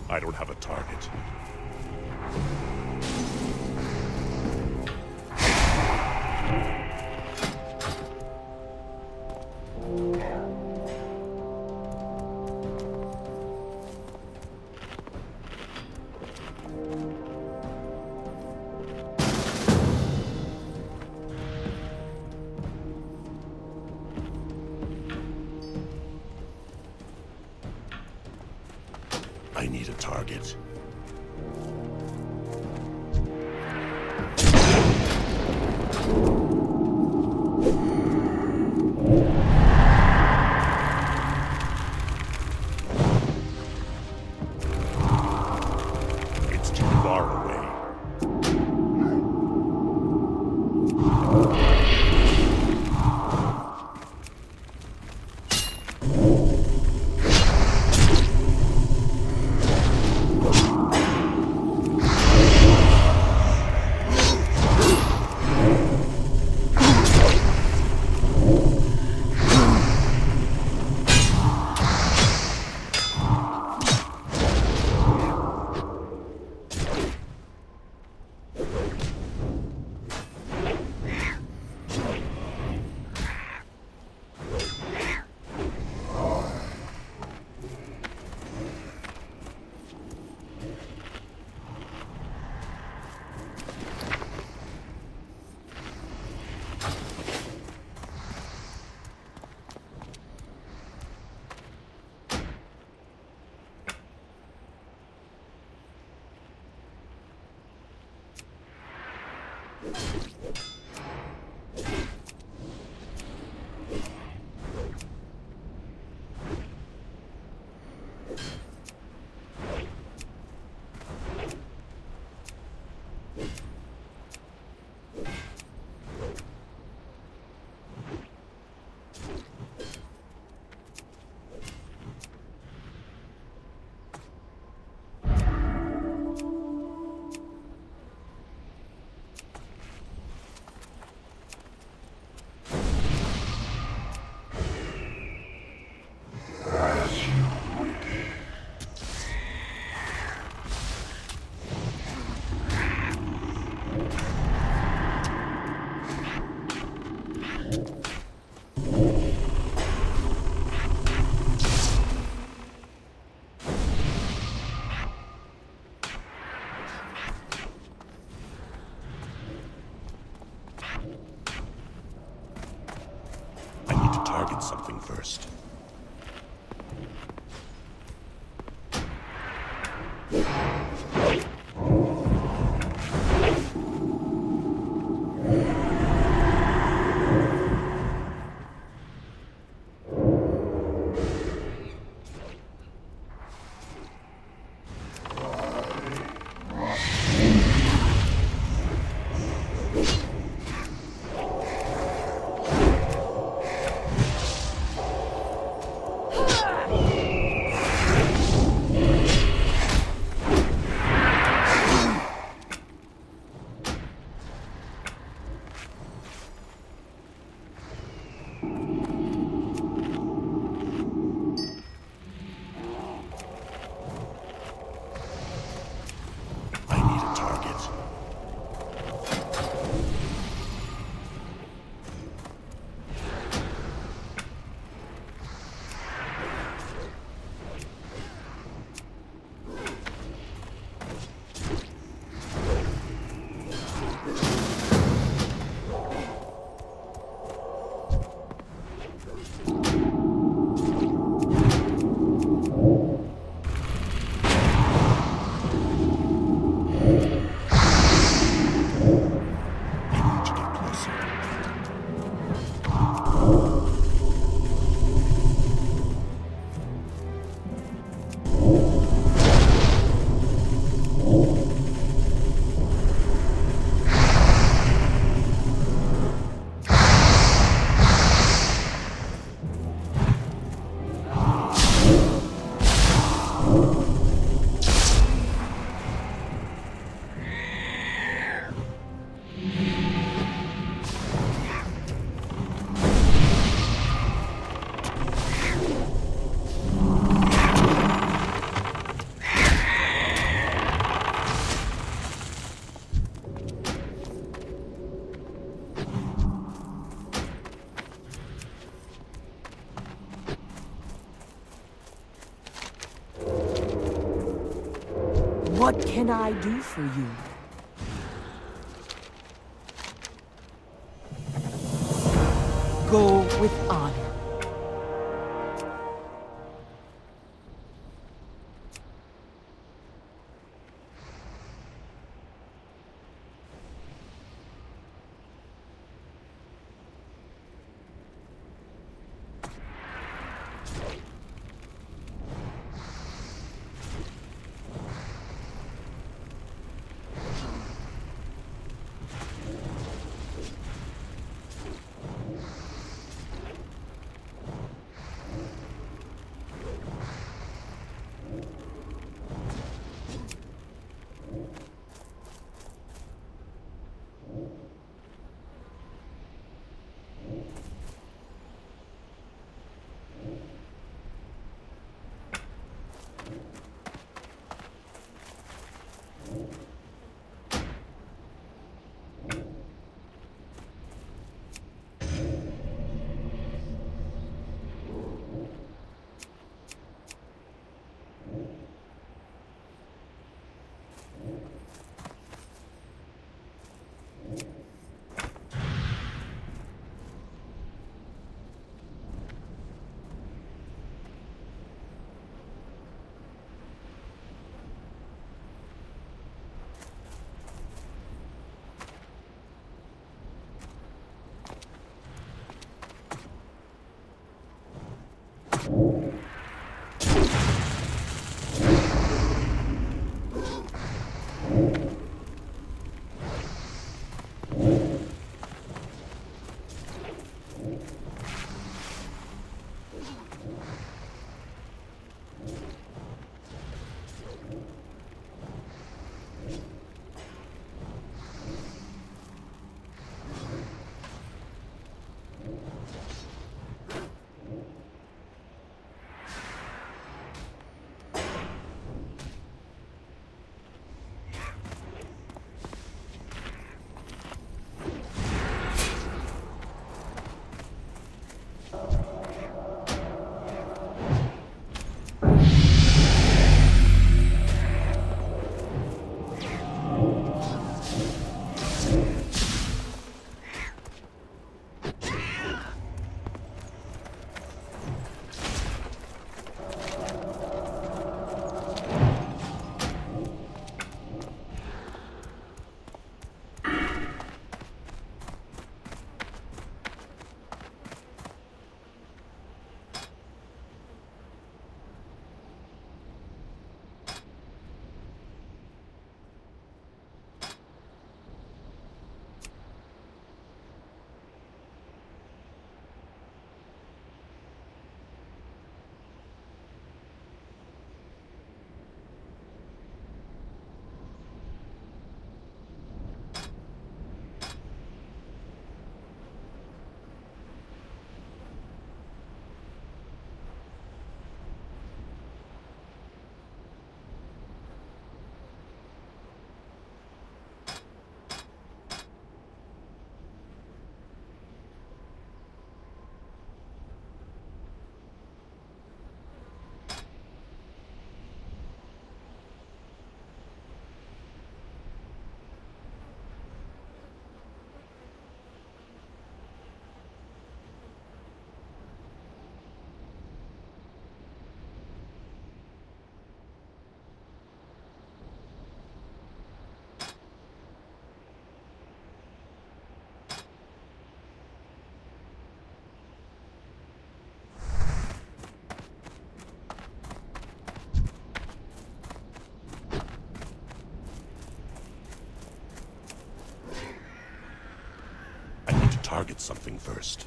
I don't have a target. I need a target. It's too far away. Target something first. What can I do for you? Go with honor. Target something first.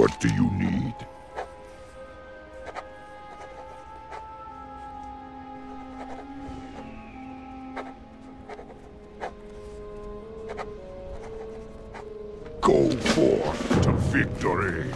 What do you need? Go forth to victory!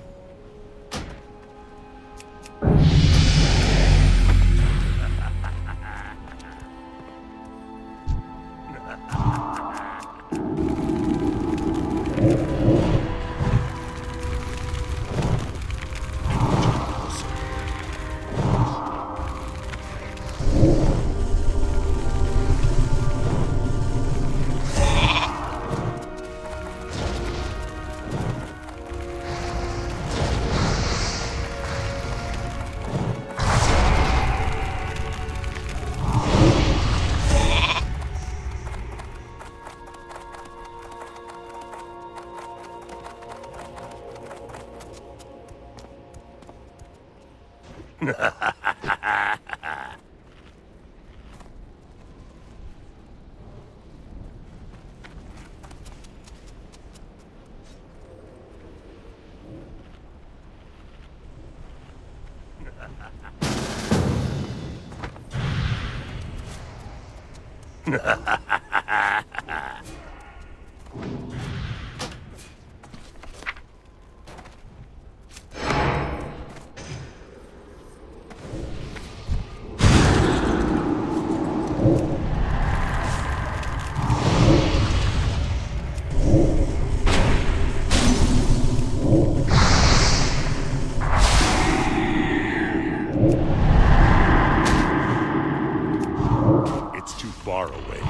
It's too far away.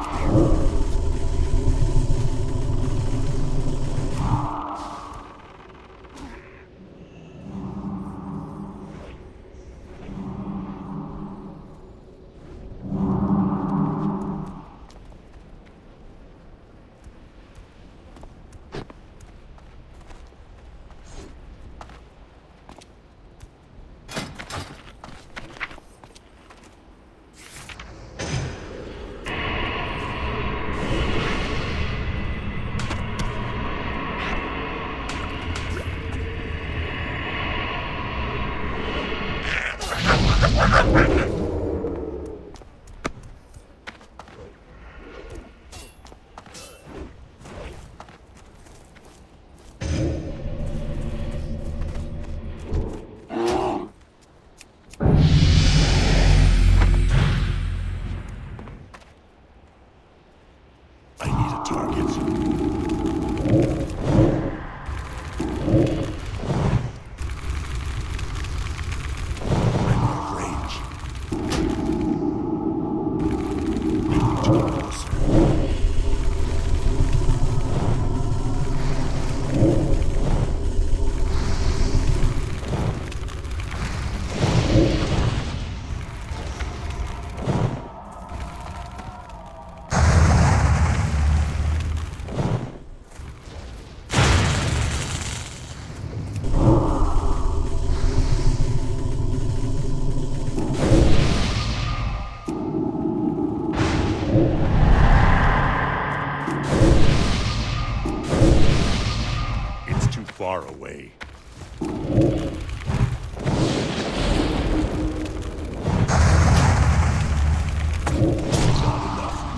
I need a target. I'm out of range. I need to get closer. It's too far away. Not enough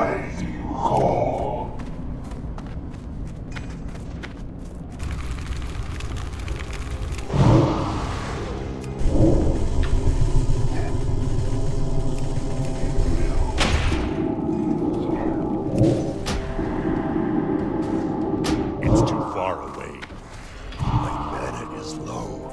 mighty call. It's too far away. My mana is low.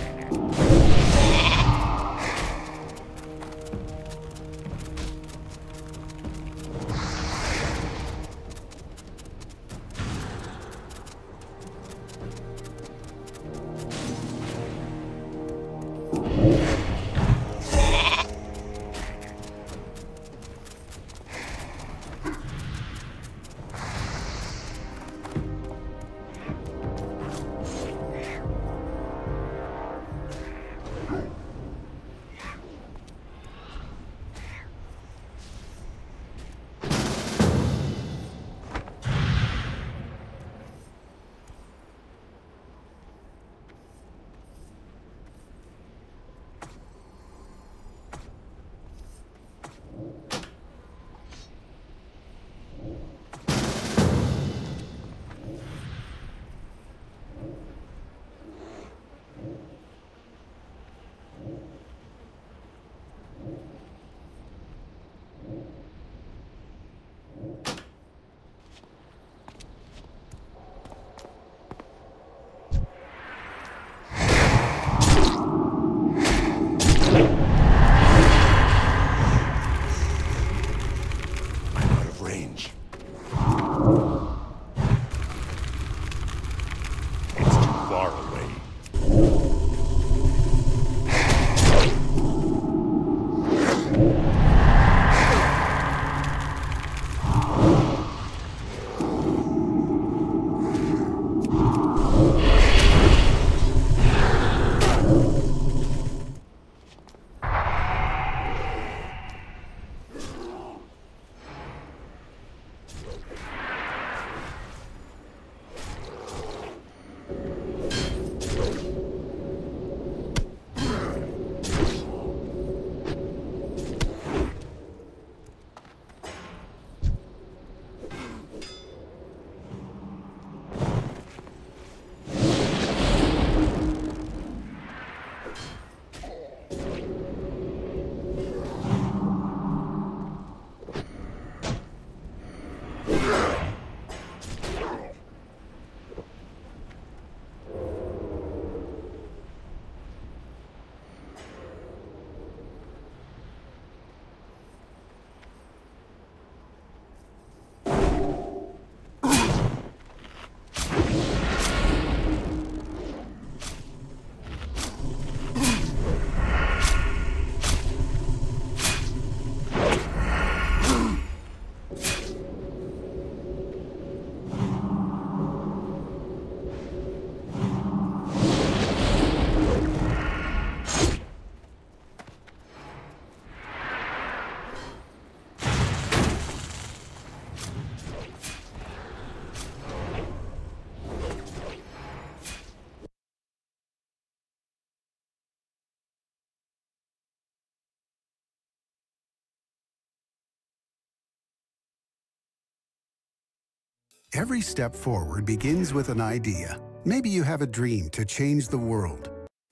Every step forward begins with an idea. Maybe you have a dream to change the world.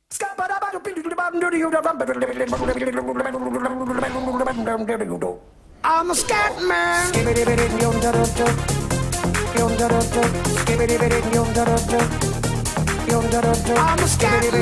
I'm a scat man. I'm a scat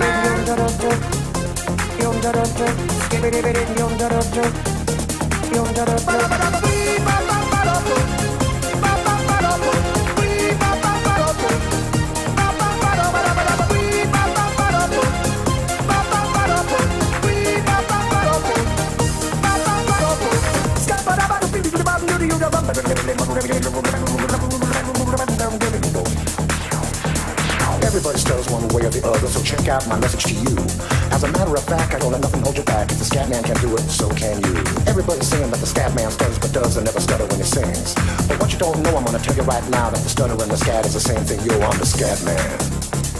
Everybody stutters one way or the other, so check out my message to you. As a matter of fact, I don't let nothing hold you back. If the scat man can do it, so can you. Everybody's saying that the scat man stutters but does and never stutter when he sings. But what you don't know, I'm gonna tell you right now that the stutter and the scat is the same thing. Yo, I'm the scat man.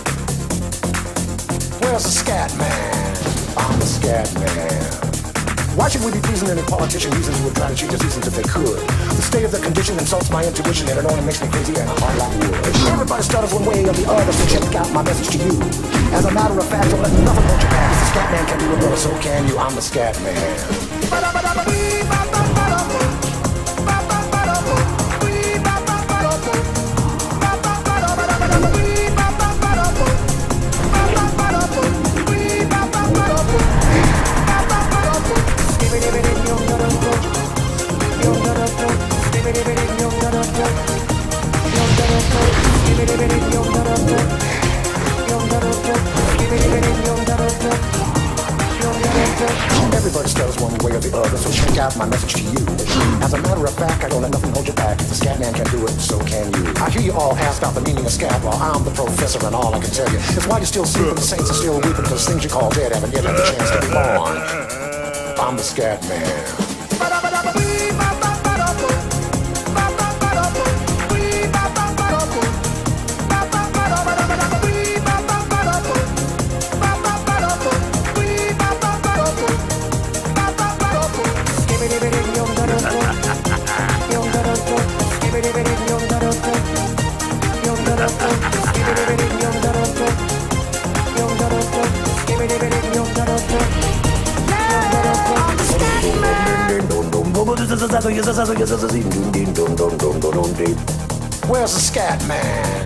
Where's the scat man? I'm the scat man. Why should we be pleasing any politician reasons who would try to cheat the seasons if they could? The state of the condition insults my intuition, and it only makes me crazy and hard like wood. Everybody stutters one way or the other, so check out my message to you. As a matter of fact, don't let nothing hold you back. If the scat man can do it, well, so can you. I'm the scat man. Everybody stutters one way or the other, so check out my message to you. As a matter of fact, I don't let nothing hold you back. If the scat man can do it, so can you. I hear you all ask about the meaning of scat law. I'm the professor, and all I can tell you is why you're still sleeping, the saints are still weeping, because things you call dead haven't yet had the chance to be born. I'm the scat man. Where's the scat man?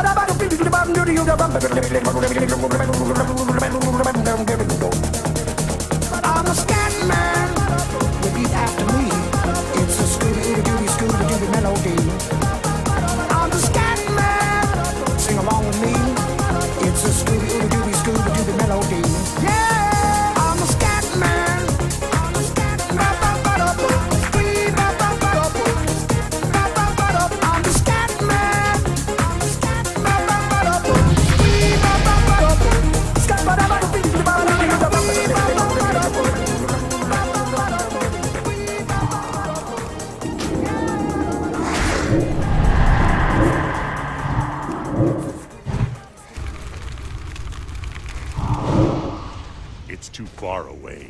I'm the scat man. Repeat after me. It's a Scooby-Dooby melody. I'm the scat man. Sing along with me. It's a Scooby-Dooby melody. Yeah, I'm the scat man. I'm the scat man. I'm the scat man. It's too far away.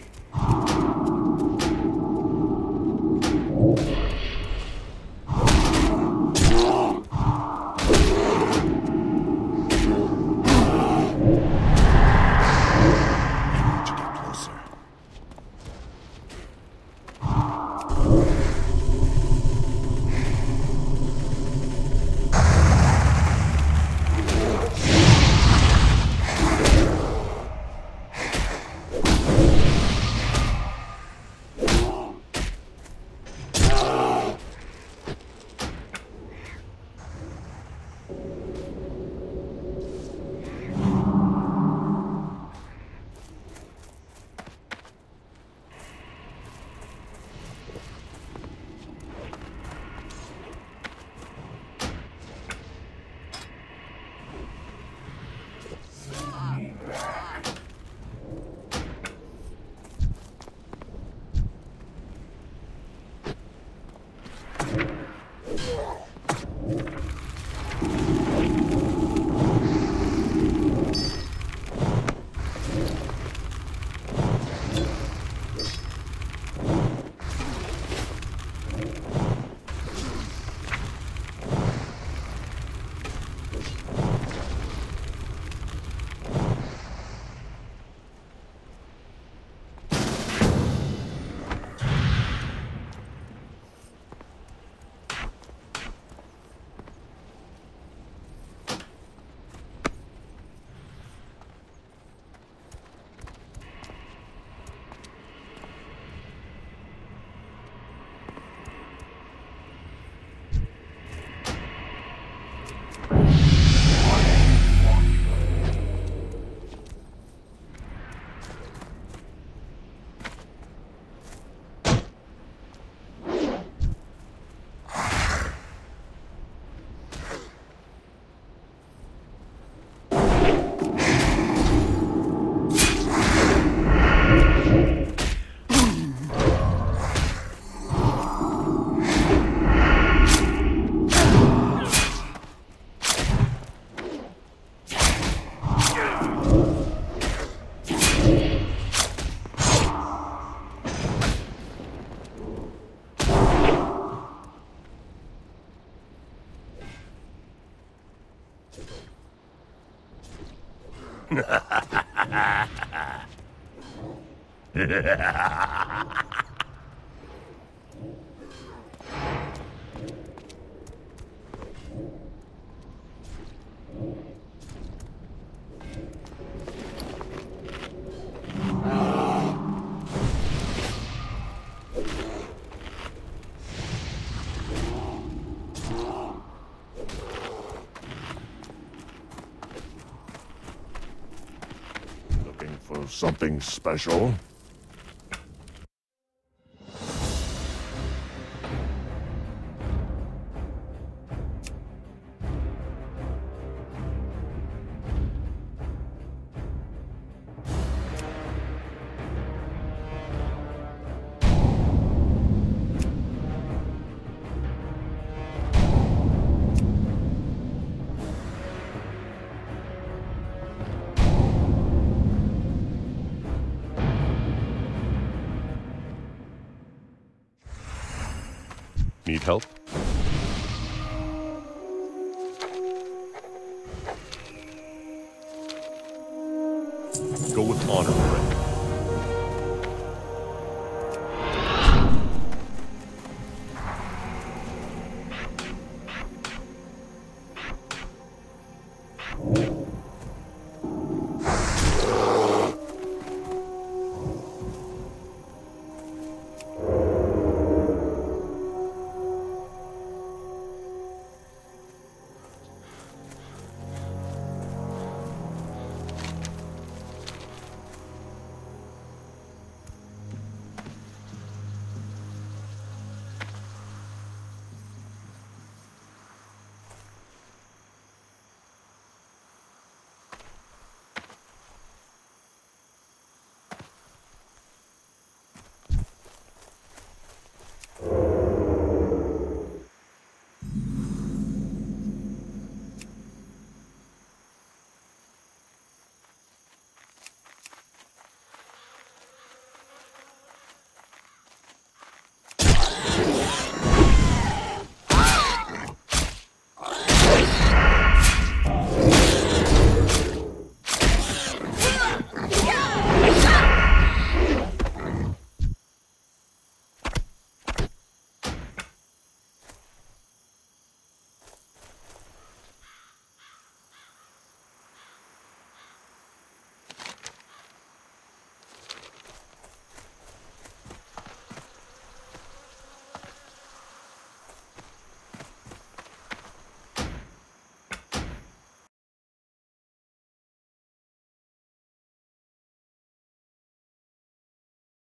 Looking for something special? Need help? Go with honor, friend.